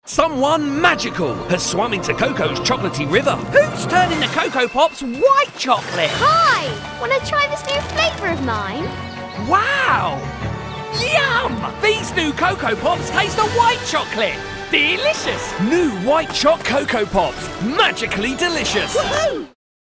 Someone magical has swum into Coco's chocolatey river. Who's turning the Coco Pops white chocolate? Hi! Want to try this new flavour of mine? Wow! Yum! These new Coco Pops taste of white chocolate. Delicious! New white choc Coco Pops. Magically delicious. Woohoo!